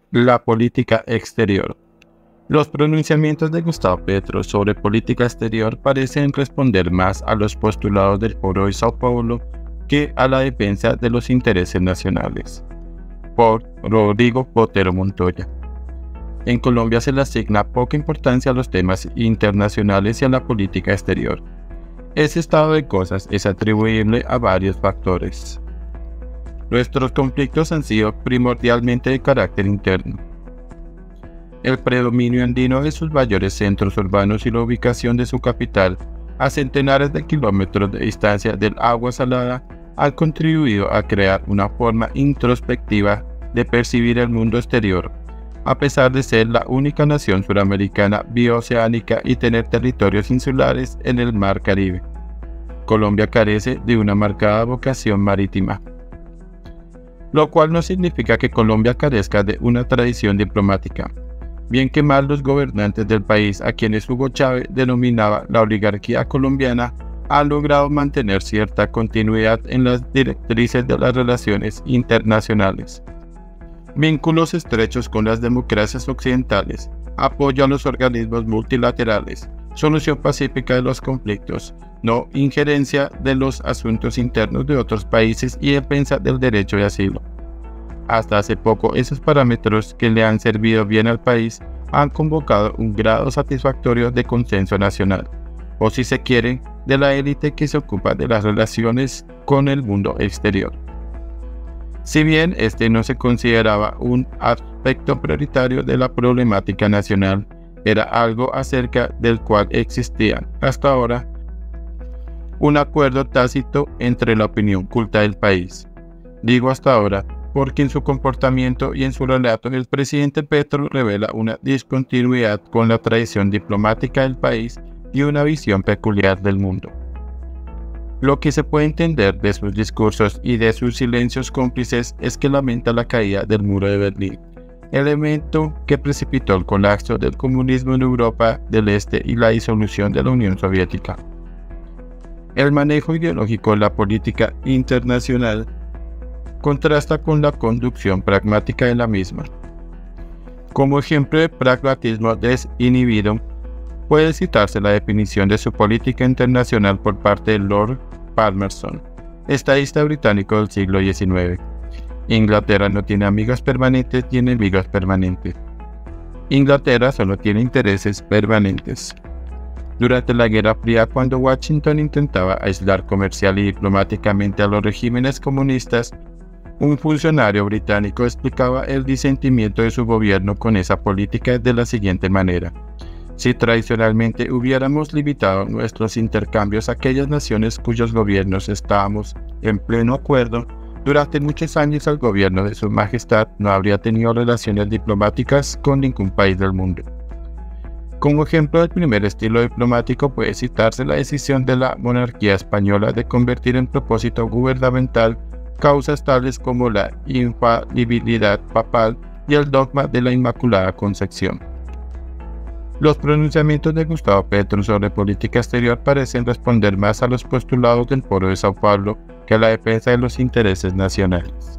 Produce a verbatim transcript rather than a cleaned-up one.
La política exterior. Los pronunciamientos de Gustavo Petro sobre política exterior parecen responder más a los postulados del Foro de Sao Paulo que a la defensa de los intereses nacionales. Por Rodrigo Botero Montoya. En Colombia se le asigna poca importancia a los temas internacionales y a la política exterior. Ese estado de cosas es atribuible a varios factores. Nuestros conflictos han sido primordialmente de carácter interno. El predominio andino de sus mayores centros urbanos y la ubicación de su capital a centenares de kilómetros de distancia del agua salada han contribuido a crear una forma introspectiva de percibir el mundo exterior, a pesar de ser la única nación suramericana bioceánica y tener territorios insulares en el Mar Caribe. Colombia carece de una marcada vocación marítima, lo cual no significa que Colombia carezca de una tradición diplomática. Bien que mal los gobernantes del país, a quienes Hugo Chávez denominaba la oligarquía colombiana, han logrado mantener cierta continuidad en las directrices de las relaciones internacionales. Vínculos estrechos con las democracias occidentales, apoyo a los organismos multilaterales, solución pacífica de los conflictos, no injerencia de los asuntos internos de otros países y defensa del derecho de asilo. Hasta hace poco, esos parámetros que le han servido bien al país han convocado un grado satisfactorio de consenso nacional, o si se quiere, de la élite que se ocupa de las relaciones con el mundo exterior. Si bien este no se consideraba un aspecto prioritario de la problemática nacional, era algo acerca del cual existía, hasta ahora, un acuerdo tácito entre la opinión culta del país. Digo hasta ahora, porque en su comportamiento y en su relato el presidente Petro revela una discontinuidad con la tradición diplomática del país y una visión peculiar del mundo. Lo que se puede entender de sus discursos y de sus silencios cómplices es que lamenta la caída del muro de Berlín, elemento que precipitó el colapso del comunismo en Europa del Este y la disolución de la Unión Soviética. El manejo ideológico de la política internacional contrasta con la conducción pragmática de la misma. Como ejemplo de pragmatismo desinhibido, puede citarse la definición de su política internacional por parte de Lord Palmerston, estadista británico del siglo diecinueve. Inglaterra no tiene amigos permanentes ni enemigos permanentes. Inglaterra solo tiene intereses permanentes. Durante la Guerra Fría, cuando Washington intentaba aislar comercial y diplomáticamente a los regímenes comunistas, un funcionario británico explicaba el disentimiento de su gobierno con esa política de la siguiente manera: si tradicionalmente hubiéramos limitado nuestros intercambios a aquellas naciones cuyos gobiernos estábamos en pleno acuerdo, durante muchos años el gobierno de Su Majestad no habría tenido relaciones diplomáticas con ningún país del mundo. Como ejemplo del primer estilo diplomático puede citarse la decisión de la monarquía española de convertir en propósito gubernamental causas tales como la infalibilidad papal y el dogma de la Inmaculada Concepción. Los pronunciamientos de Gustavo Petro sobre política exterior parecen responder más a los postulados del Foro de Sao Paulo que a la defensa de los intereses nacionales.